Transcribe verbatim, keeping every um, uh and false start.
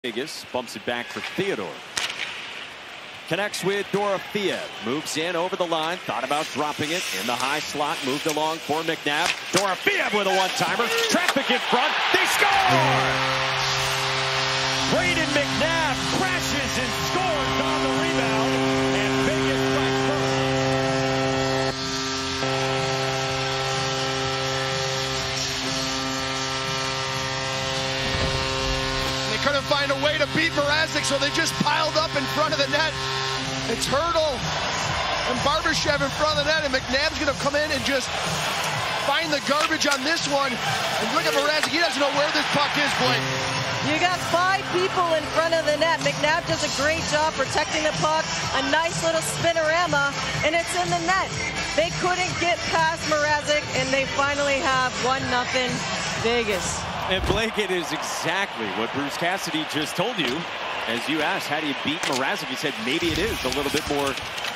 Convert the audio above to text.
Vegas bumps it back for Theodore. Connects with Dorofeev. Moves in over the line. Thought about dropping it in the high slot. Moved along for McNabb. Dorofeev with a one-timer. Traffic in front. They score! Brayden McNabb crashes and scores on the rebound. And Vegas strikes first. They couldn't find a way to beat Mrazek, so they just piled up in front of the net. It's Hertl and Barbashev in front of the net, and McNabb's going to come in and just find the garbage on this one. And look at Mrazek. He doesn't know where this puck is, Blake. You got five people in front of the net. McNabb does a great job protecting the puck. A nice little spinorama, and it's in the net. They couldn't get past Mrazek, and they finally have one nothing Vegas. And Blake, it is exactly what Bruce Cassidy just told you. As you asked, how do you beat Mrazek? He said maybe it is a little bit more